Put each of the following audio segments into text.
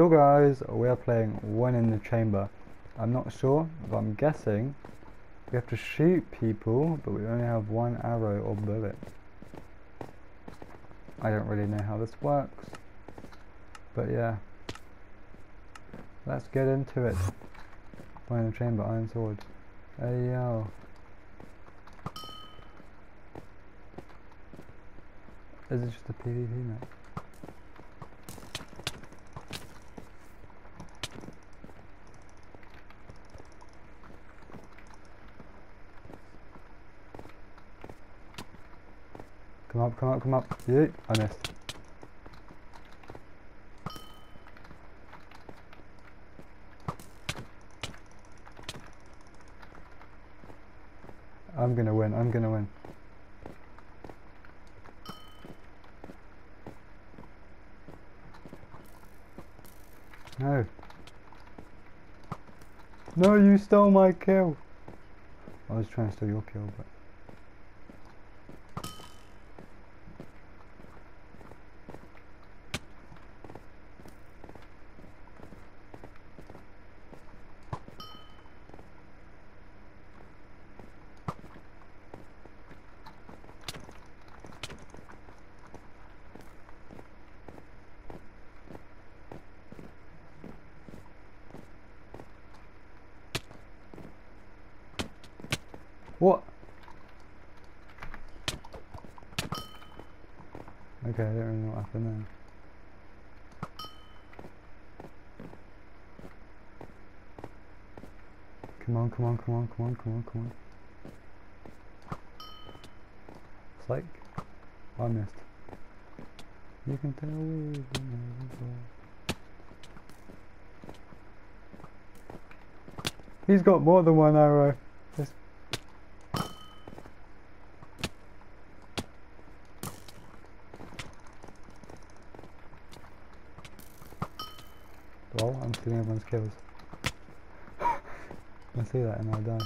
Hello guys, we are playing One in the Chamber. I'm not sure, but I'm guessing we have to shoot people, but we only have one arrow or bullet. I don't really know how this works, but yeah. Let's get into it. One in the Chamber, Iron Sword. Hey yo. Is it just a PvP map? Come up, come up, come up. Yeah, I missed. I'm gonna win, I'm gonna win. No. No, you stole my kill. I was trying to steal your kill, but... What? Okay, I don't really know what happened then. Come on, come on, come on, come on, come on, come on. It's like I missed. You can tell me. He's got more than one arrow. Just well, I'm stealing everyone's kills. I see that and I'll die.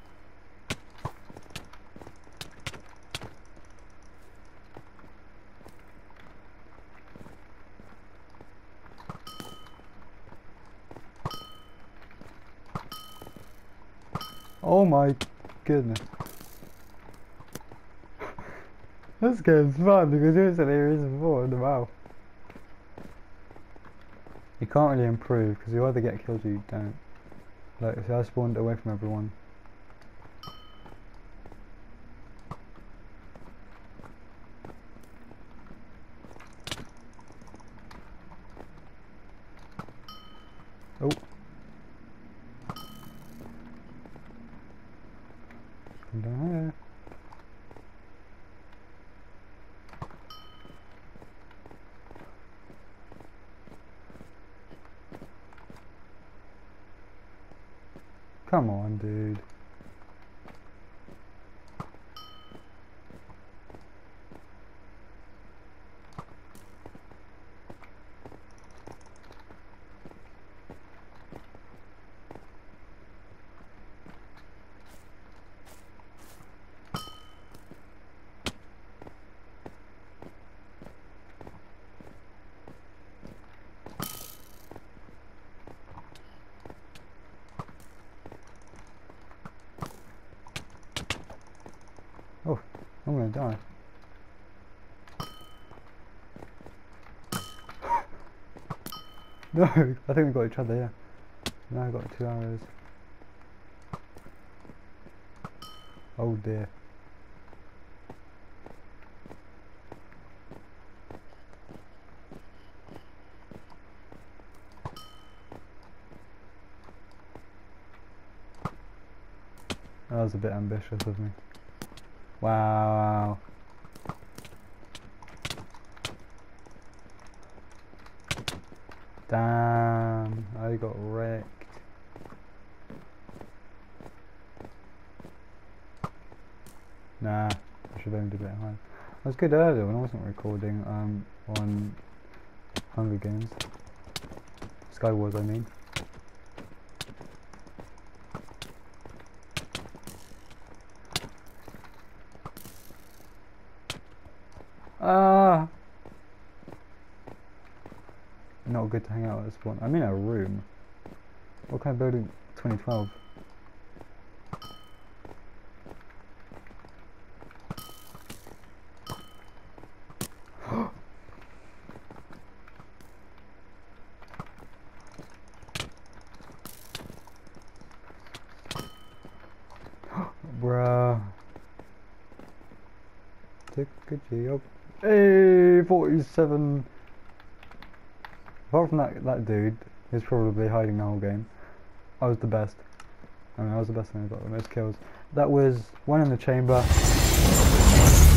Oh my goodness. This game's fun because it's an reason for in the mouth. You can't really improve because you either get killed or you don't. Like, see, I spawned away from everyone. Oh. Come down here. Come on, dude. Oh, I'm gonna die. No, I think we got each other, yeah. Now I got 2 arrows. Oh dear. That was a bit ambitious of me. Wow. Damn, I got wrecked. Nah, I should have aimed a bit high. I was good earlier when I wasn't recording on Hunger Games. Sky Wars, I mean. Ah! Not not good to hang out at this spawn. I'm in a room. What kind of building? 2012. Bruh. Take a G up. Hey, 47. Apart from that dude, who's probably hiding the whole game, I was the best. I mean, I was the best and I got the most kills. That was one in the chamber.